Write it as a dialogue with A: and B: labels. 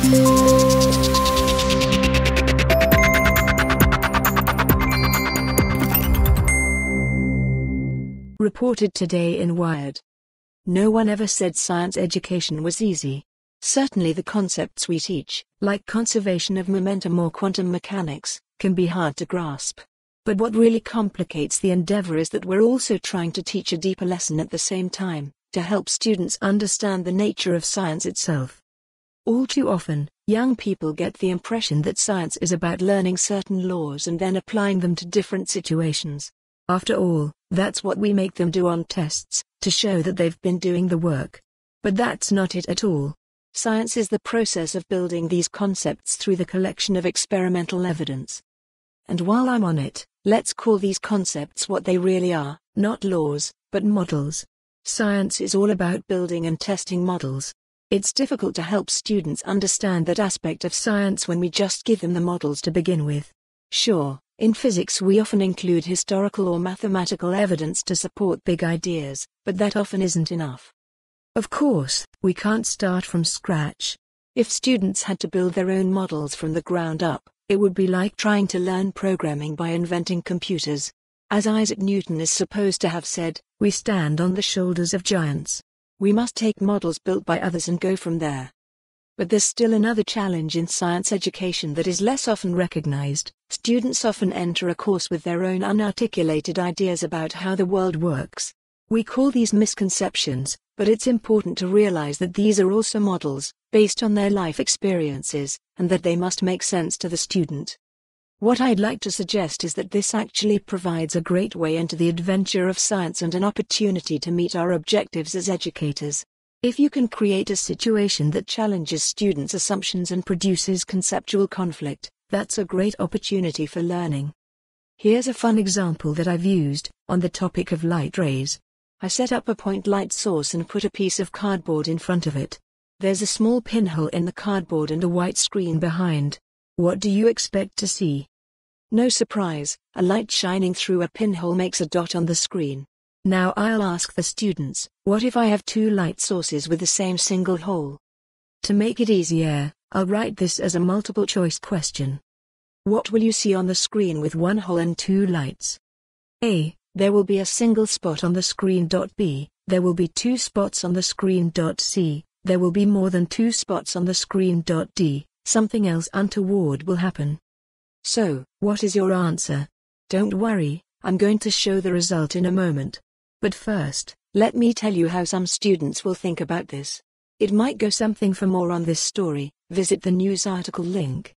A: Reported today in Wired. No one ever said science education was easy. Certainly the concepts we teach, like conservation of momentum or quantum mechanics, can be hard to grasp. But what really complicates the endeavor is that we're also trying to teach a deeper lesson at the same time, to help students understand the nature of science itself. All too often, young people get the impression that science is about learning certain laws and then applying them to different situations. After all, that's what we make them do on tests, to show that they've been doing the work. But that's not it at all. Science is the process of building these concepts through the collection of experimental evidence. And while I'm on it, let's call these concepts what they really are, not laws, but models. Science is all about building and testing models. It's difficult to help students understand that aspect of science when we just give them the models to begin with. Sure, in physics we often include historical or mathematical evidence to support big ideas, but that often isn't enough. Of course, we can't start from scratch. If students had to build their own models from the ground up, it would be like trying to learn programming by inventing computers. As Isaac Newton is supposed to have said, we stand on the shoulders of giants. We must take models built by others and go from there. But there's still another challenge in science education that is less often recognized. Students often enter a course with their own unarticulated ideas about how the world works. We call these misconceptions, but it's important to realize that these are also models, based on their life experiences, and that they must make sense to the student. What I'd like to suggest is that this actually provides a great way into the adventure of science and an opportunity to meet our objectives as educators. If you can create a situation that challenges students' assumptions and produces conceptual conflict, that's a great opportunity for learning. Here's a fun example that I've used, on the topic of light rays. I set up a point light source and put a piece of cardboard in front of it. There's a small pinhole in the cardboard and a white screen behind. What do you expect to see? No surprise, a light shining through a pinhole makes a dot on the screen. Now I'll ask the students, what if I have two light sources with the same single hole? To make it easier, I'll write this as a multiple choice question. What will you see on the screen with one hole and two lights? A. There will be a single spot on the screen. B. There will be two spots on the screen. C. There will be more than two spots on the screen. D. Something else untoward will happen. So, what is your answer? Don't worry, I'm going to show the result in a moment. But first, let me tell you how some students will think about this. It might go something. For more on this story, visit the news article link.